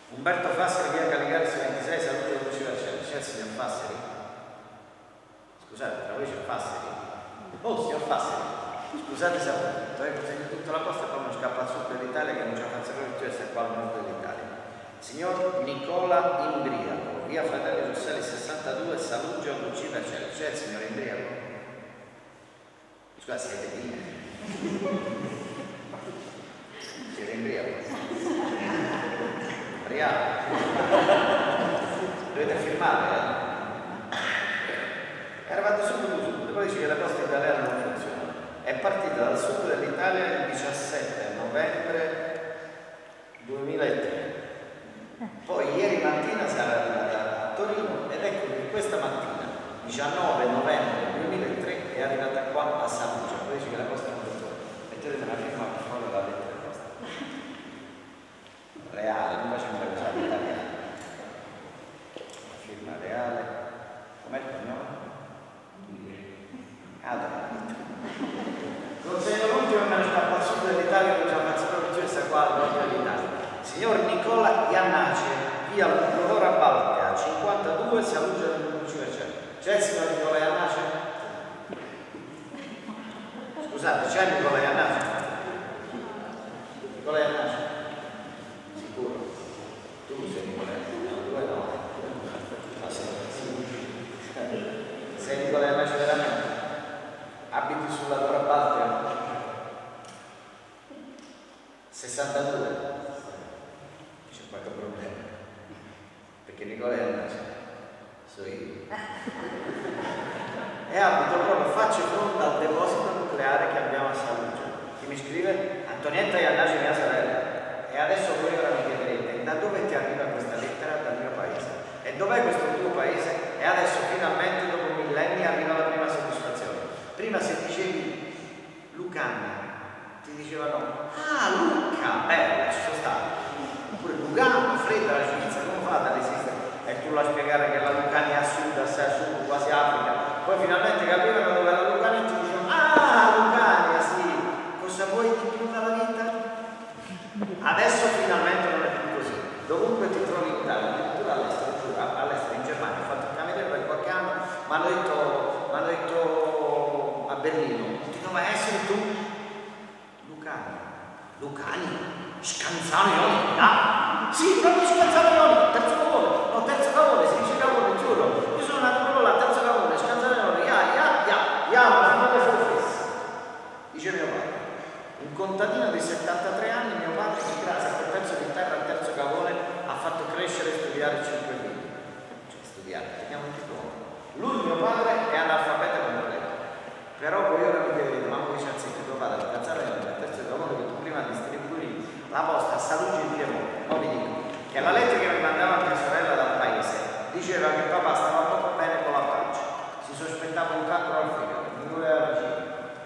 Umberto Fasseri, via Caligaris 26, salute del Luciano Cielo. C'è il signor Fasseri? Scusate, tra voi c'è Fasseri? Oh, signor Fasseri, scusate se ho consegnato tutta la posta e poi mi scappa al sud dell'Italia che non c'è una canzone di essere qua al nord dell'Italia. Signor Nicola Imbriaco, via Fratelli Rosselli 62, Saluggia Lucina Cielo. C'è il signor Imbriaco? Scusate, siete lì? Siete Imbriaco? Dovete firmare, eravate subito, poi dice che la costa italiana non funziona. È partita dal sud dell'Italia il 17 novembre 2003, poi ieri mattina sarà arrivata a Torino ed ecco che questa mattina 19 novembre 2003 è arrivata qua a Saluggia. Poi dice che la costa non funziona. Mettete una firma per favore la lettera costa reale, non facciamo le cose italiane. Firma reale. Com'è il cognome? Consegno l'ultimo e me ne scappa al sud dell'Italia che c'è una canzone questa qua al nord dell'Italia. Signor Nicola Iannace, via Ludovora Baltea 52, Saluggia del Lucina Cielo. C'è il signor Nicola Iannace? Scusate, c'è il Nicola Iannace? Nicola Iannace? Sicuro? Tu sei Nicola Iannace? Due no. Ma sei Nicola Iannace veramente? Abiti sulla Dora Baltea? 62? C'è qualche problema? Perché Nicola Iannace so io. E abito proprio, faccio fronte al deposito nucleare che abbiamo a Saluggia. Chi mi scrive? Antonietta Iannace, mia sorella. E adesso voi ora mi chiederete, da dove ti arriva questa lettera dal mio paese? E dov'è questo tuo paese? E adesso finalmente dopo millenni arriva la prima soddisfazione. Prima se dicevi Lucania, ti dicevano, ah Lucca, bella, ci sono stato. Oppure Lugano, fredda la Svizzera, come fate ad esistere? E tu la spiegare che la Lucania è a sud, assai a sud, quasi Africa. Poi finalmente capivano dove era la Lucania e ti dicevano, ah Lucania, sì, cosa vuoi di più dalla vita? Adesso finalmente non è più così. Dovunque ti trovi in Italia, addirittura all'estero, in Germania, ho fatto il cameriere per qualche anno, mi hanno detto a Berlino, ti dove essere tu? Lucani, Scanzano Ionico, ah? Sì, proprio Scanzano Ionico, terzo cavone, no, terzo cavone, si dice cavone, giuro, io sono nato proprio là, terzo cavone, Scanzano Ionico, ma fate forfessa, dice mio padre. Un contadino di 73 anni, mio padre, che grazie a quel pezzo di terra al terzo cavone ha fatto crescere e studiare 5 figli. Cioè studiare, teniamo un diploma. Lui, mio padre, è analfabeta completo. Però voi ora mi chiedete, ma voi c'è anziché tuo padre, la cazzata del terzo cavone che tu prima distribuivi la posta a Saluggia in Piemonte. Ma vi dico che la lettera che mi mandava mia sorella dal paese diceva che papà stava poco bene con la pancia. Si sospettava un cancro al fegato, mi voleva vicino.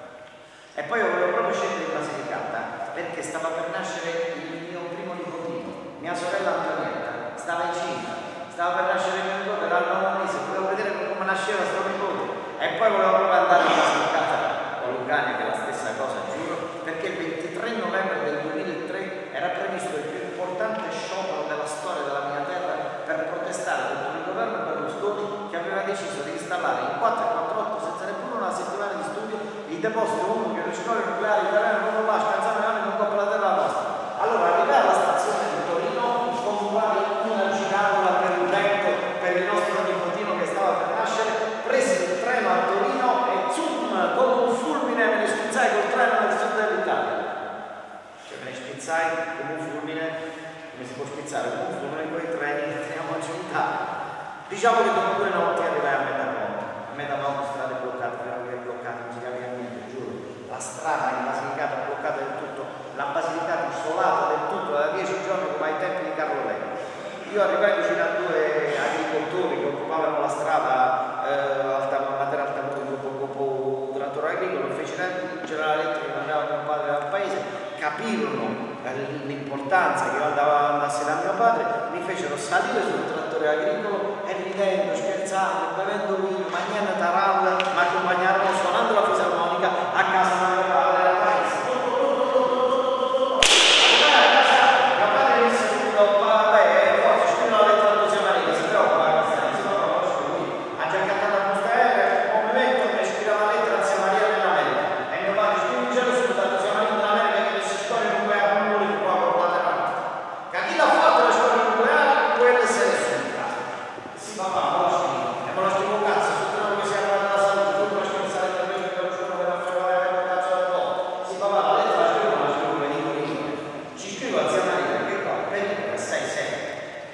E poi volevo proprio scendere in Basilicata perché stava per nascere il mio primo nipotino, mia sorella Antonietta, stava incinta, stava per nascere il mio nipote, era al 9 mese, volevo vedere come nasceva sto nipote e poi volevo proprio andare in Basilicata con Lucania, che è la stessa cosa, giuro, perché il 23 novembre del 2003 era previsto il più importante sciopero della storia della mia terra per protestare contro il governo Berlusconi che aveva deciso di installare in 448 senza neppure una settimana di studio il deposito unico di scorie nucleari italiano non va a Scanzano Ionico non coppa la terra nostra. Allora arrivai alla stazione di Torino, comprai una giracola per il vento per il nostro nipotino che stava per nascere, presi il treno a Torino e zoom, come un fulmine me ne spizzai col treno nel sud dell'Italia. Cioè me ne spizzai come un fulmine, come si può spizzare come un fulmine con i treni che teniamo giù in Italia. Diciamo che dopo 2 notti arrivai a Metamonte, strade bloccate, ferrovie bloccate, non si capiva niente, giuro. La strada in Basilicata bloccata del tutto, la Basilicata isolata del tutto da 10 giorni come ai tempi di Carlo Levi. Io arrivai vicino a 2 agricoltori che occupavano la strada Matera Altamonte dopo un trattore agricolo, feci c'era la lettera che mandava mio padre dal paese, capirono l'importanza che io andassi da mio padre, mi fecero salire sul trattore agricolo e ridendo, scherzando, bevendo vino, mangiando taralla, mi accompagnarono suonando la fisarmonica a casa di mio padre al paese. Mio padre disse subito, vabbè,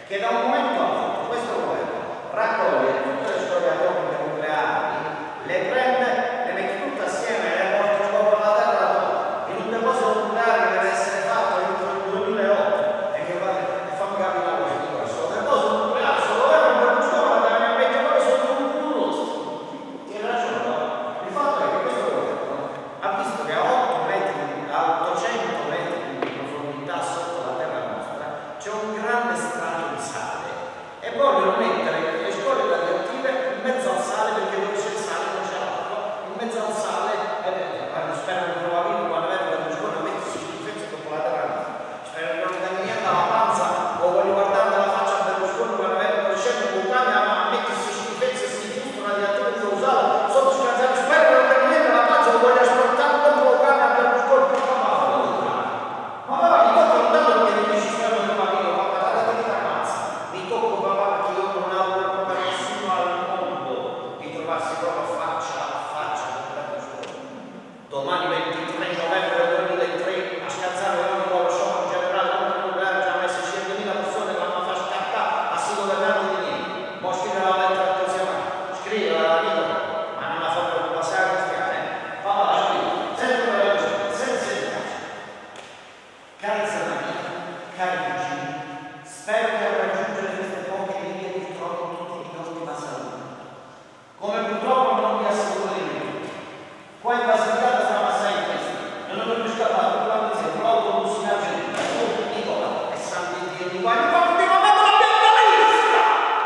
che da un momento all'altro questo governo raccoglie tutte le scorie atomiche nucleari, le prende, le mette tutte assieme e le porta in gioco alla terra in un deposito nucleare che deve essere fatto entro il 2008 e che fammi capire una cosa di questo deposito nucleare, solo governo Berlusconi andava a mettere poi sotto un muro. Tiene ragione, no? Il fatto è che questo governo ha visto che a 800 metri di profondità sotto la terra nostra c'è un grande strato di sale e vogliono mettere le scorie radioattive in mezzo al sale, perché dove c'è il sale non c'è l'acqua, in mezzo al sale spero che non va quando vengono le scorie a mettersi schifezze dopo la terra nostra, spero che non mi dà niente alla panza o voglio guardare la faccia a Berlusconi quando vengono scende con cambia a mettersi schifezze e si fusto radioattive di usare sotto scazzare, spero che non mi dà niente alla panza o voglio ascoltare dopo cambia a Berlusconi. Ma va, mi tocco lontano perché mi dici spero che va via, ma guardate che ammazza. Mi tocco papà che io non auguro proprio a nessuno al mondo di trovarsi proprio faccia a faccia con Berlusconi. Domani 23 novembre 2003 a scazzare con lo shock generale contro il nucleare già messo 100.000 persone che vanno a far scattare a singolo governante di niente. Mo scrive la lettera attenzione, scrive la vita, ma non la fa per passare a cristiane. Papà la scrive, senza religione, senza educazione. Cari Zanani, cari cugini, spero che a raggiungere queste poche linee vi trovi tutti in ottima salute. Come purtroppo non vi assicuro di me. Qua in Basilicata siamo assai in festa. Non ho più scappato quando si è un autobus in Argentina, Nicola e Santi Dio di qua. Mi fa continuamente la piantalista!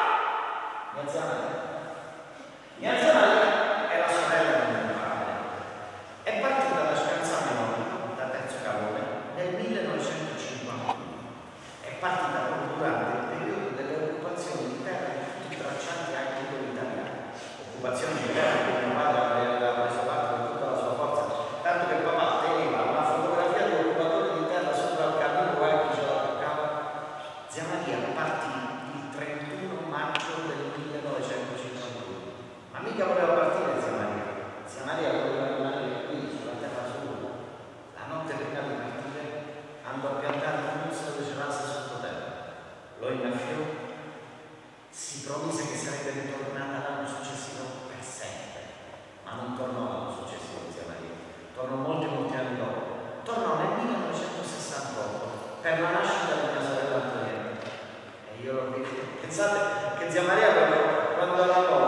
Mia Zanani è la sorella di mio padre. È partita da Scanzano, da Terzo Cavone, nel 1951. È partita proprio durante il periodo delle occupazioni di terra di tutti i braccianti agricoli italiani. Occupazioni di terra che mio padre aveva preso parte con tutta la sua forza, tanto che papà teneva una fotografia di occupatori di terra sopra il cammino che ce la toccava. Zia Maria partì il 31 maggio del 1951. Ma mica voleva partire Zia Maria. Zia Maria voleva rimanere qui sulla terra sua. La notte prima di partire andò a piantare un muzzo di cerasa sottoterra. Lo innaffiò, si promise che sarebbe ritornata l'anno successivo per sempre. Ma non tornò l'anno successivo Zia Maria. Tornò molti anni dopo. Tornò nel 1968 per la nascita di mia sorella Antonietta. E io pensate che Zia Maria quando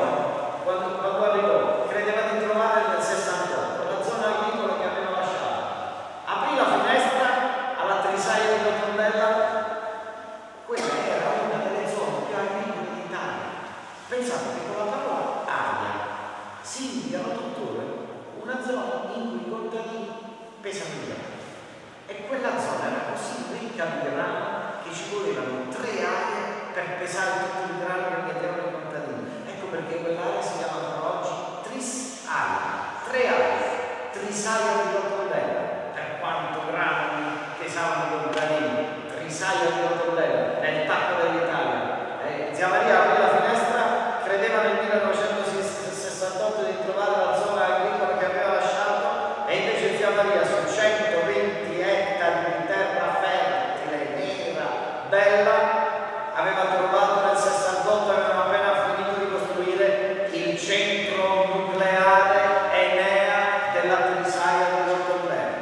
arrivò credeva di trovare nel 68 la zona agricola che aveva lasciato. Aprì la finestra alla Trisaia di Rotondella, quella era una delle zone più agricole d'Italia. Pensate che con la parola aria si indicano tuttora una zona in cui i contadini pesano i grani. E quella zona era così ricca di grano che ci volevano 3 aree per pesare tutto il grano che mettevano i contadini. Ecco perché quell'area si chiama ancora oggi Trisaia, 3 aree, Trisaia di Rotondella. Per quanto grano pesavano i contadini, Trisaia di Rotondella, nel tappo dell'Italia. Zia Maria aprì la finestra, credeva nel 1968 di trovare la zona agricola che aveva lasciato e invece Zia Maria su 120 ettari di terra fertile, nera, bella, aveva trovato nel 68, avevano appena finito di costruire il centro nucleare Enea della Trisaia di Rotondella.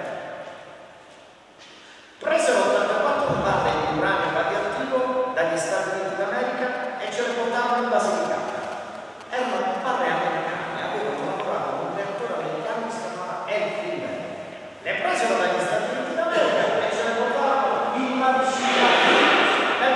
Presero 84 tonnellate di uranio radioattivo dagli Stati Uniti d'America e ce le portavano in Basilicata. Erano padri americani, avevano lavorato con un reattore americano che si chiamava Elfrieden. Le presero dagli Stati Uniti d'America e ce le portavano in Basilicata.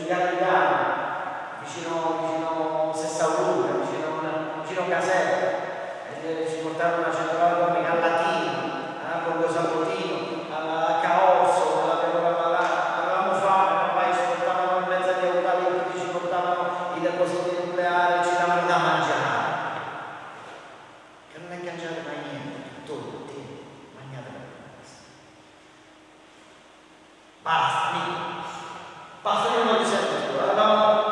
sul Garigliano, vicino Sessauluca, vicino Caserta, ci portarono una centrale atomica a Latina, a Borgo Sabotino, a Caorso, avevamo fame, papà ci portavano in mezzo agli eucalipti, ci portavano i depositi nucleari, ci davano da mangiare. Che non è cangiato mai niente, tutto, mangiate per questo. Basta, amico. Basta, io non ti sento più. Avevamo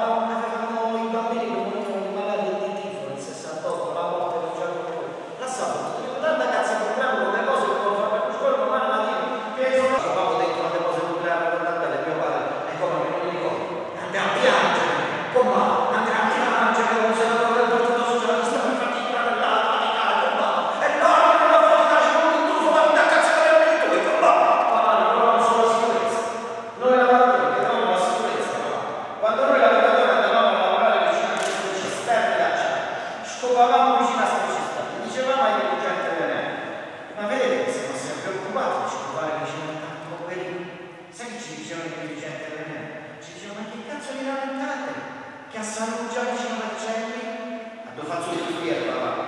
i bambini che morivano di malaria di tifo nel 68, la morte del giorno dopo. La salute, tanta cazzo di problema con le cose che devo fare per scuola, ma non la che sono proprio dentro le cose nucleari con la bella, mio padre, è come che non mi ricordo. Andiamo a piangere, come andiamo a piangere, che un senatore del Partito Socialista mi fa tirare la faticare, come e no, non la faticare, c'è un tuffo, ma non cazzo che è tu, e come non solo la sicurezza. Noi lavoratori che davano la sicurezza, quando noi lavoratori andavamo a lavorare vicino a queste cisterne, scopavamo vicino a queste cisterne, dicevamo ai dirigenti dell'ENEA, ma vedete che siamo sempre preoccupati di scopare vicino a tanto pericolo. Sai che ci dicevano i dirigenti dell'ENEA? Ci dicevano, ma che cazzo vi lamentate? Che a Saluggia vicino a Vercelli, a dove faccio il fiero,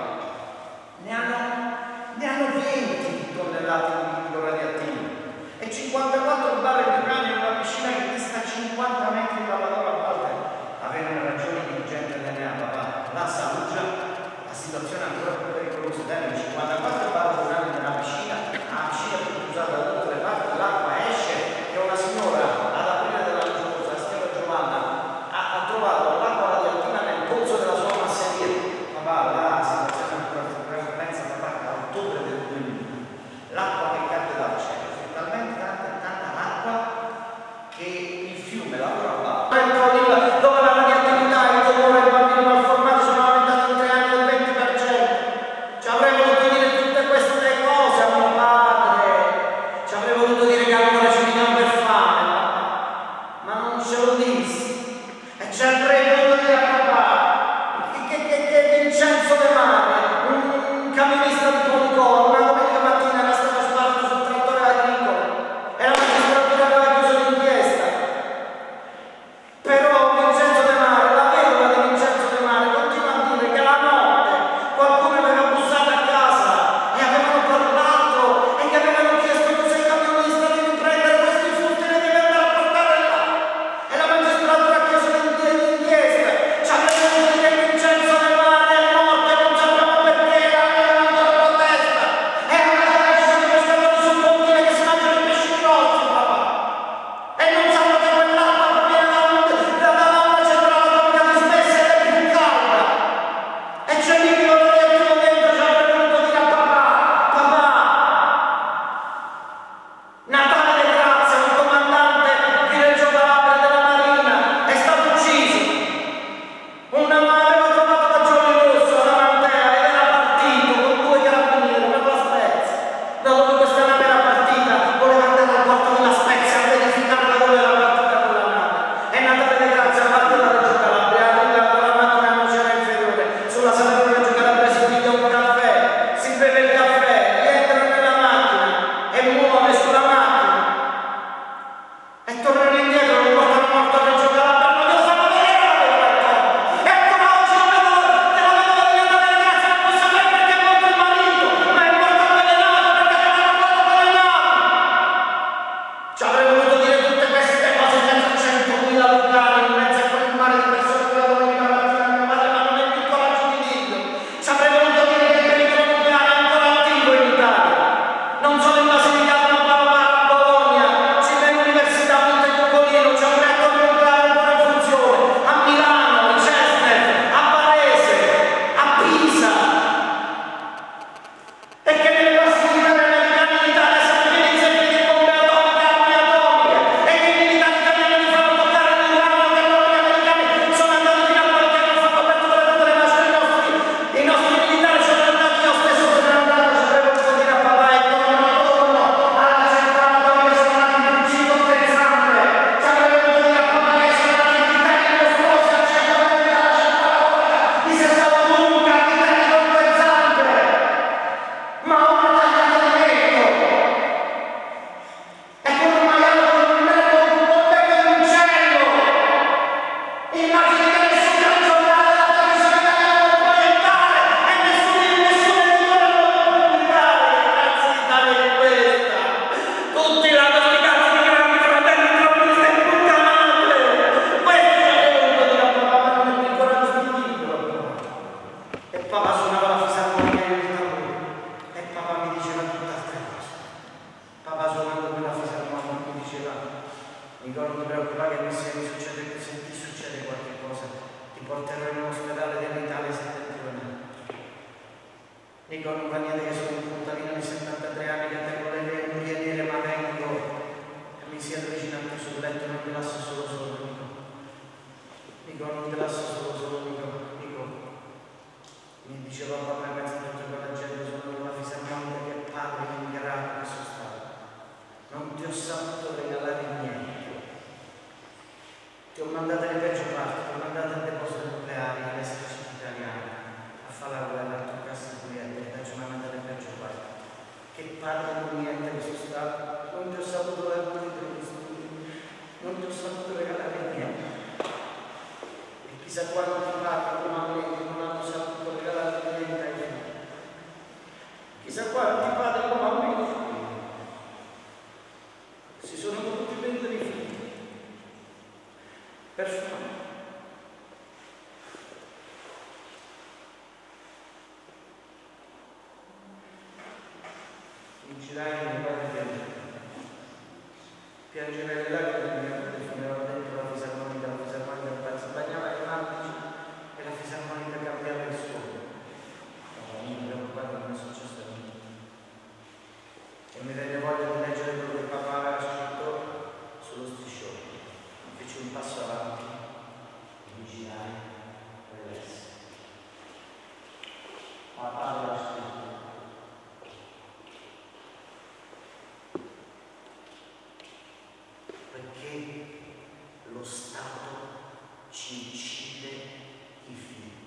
ne hanno 20 tonnellate di liquido radioattivo e 54 barre di uranio in una piscina che dista 50 metri dalla loro parte. Avevano ragione i dirigenti dell'ENEA, papà. La Saluggia, la situazione è ancora più pericolosa. Danno 54 barre di uranio in una piscina, la piscina più usata da tutte le parti, l'acqua esce, che una signora ad aprile dell'anno scorso, la signora Giovanna, ha trovato l'acqua radioattiva nel pozzo della sua masseria. Papà, la situazione è ancora più pensa, papà, a ottobre del 2000. L'acqua che cade dal cielo, talmente tanta l'acqua che il fiume lavora là. Dove la radioattività e il tumore dei bambini malformati sono aumentati in 3 anni del 20%. Ci avrei voluto dire tutte queste cose a mio padre. Ci avrei voluto dire che ancora ci veniamo per fame, ma non ce lo dissi. E ci avrei voluto dire a papà che Vincenzo De Mare, un camionista di Policoro, una domenica mattina era stato sparato sul trattore agricolo e la magistratura aveva chiuso l'inchiesta. Però Vincenzo De Mare, la vedova di Vincenzo De Mare, continua a dire che la notte qualcuno aveva bussato a casa e avevano parlato e che avevano chiesto tu sei camionista, devi prendere questi frutti e li devi andare a portare là. E la magistratura ha chiuso l'inchiesta. sono mandate le peggio parti, sono mandate al deposito nucleare all'esercito italiano a fare la guerra, a toccarsi con niente, penso una mandate le peggio parti. Che parla con niente che sono stato, non ti ho saputo dare un intervista, non ti ho saputo regalare niente. E chissà quanti parla come me non hanno saputo regalare niente ai figli. Chissà quanti padri come me si sono potuti prendere i figli per fame. Fingerai le parole piangere. Piangerai le lacrime che mi finivano dentro la fisarmonica si bagnava le mani e la fisarmonica cambiava il suono. Non mi preoccupare, non è successo niente. E mi venne voglia di leggere quello che papà aveva scritto sullo striscione. Feci un passo avanti e mi girai per l'essere. Papà aveva scritto. Perché lo Stato ci incide i figli.